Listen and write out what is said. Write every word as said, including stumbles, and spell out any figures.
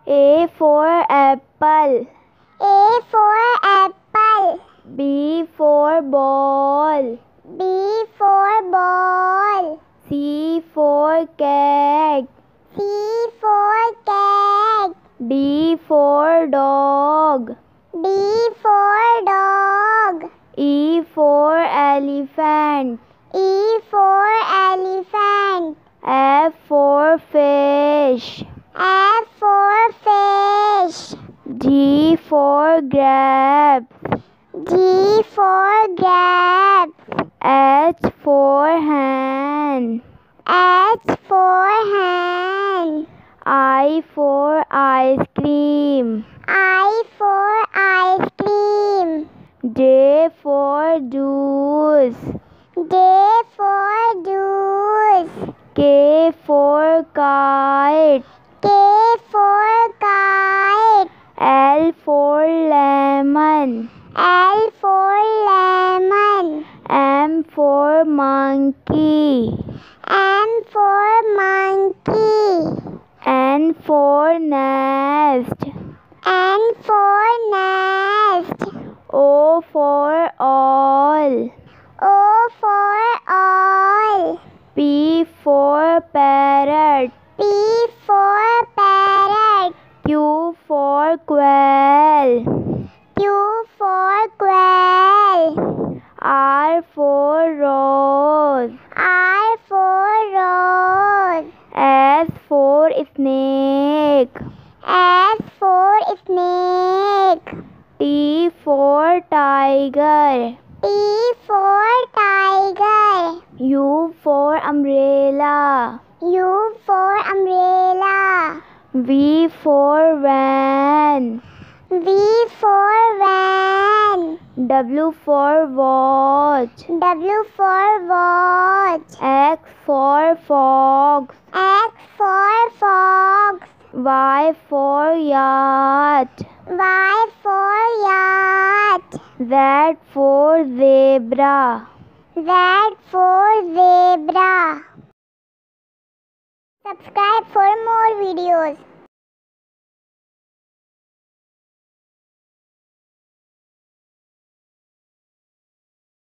A for apple. A for apple. B for ball. B for ball. C for cat. C for cat. D for dog. D for dog. E for elephant. E for elephant. F for fish. F for fish. G for grapes. G for grapes. H for hen. H for hen. I for ice cream. I for ice cream. J for juice. J for juice. K for kite. K for kite. L for lemon. L for lemon. M for monkey. M for monkey. N for nest. N for nest. O for all. O for all. P for parrot. P for parrot. Q for quail. Q for quail. R for rose. R for rose. S for snake. S for snake. T for tiger. T for tiger. U for umbrella. U for umbrella. V for van. V for van. W for watch. W for watch. X for fox. X for fox. Y for yacht. Y for yacht. Z for zebra. Z for zebra. Subscribe for more videos.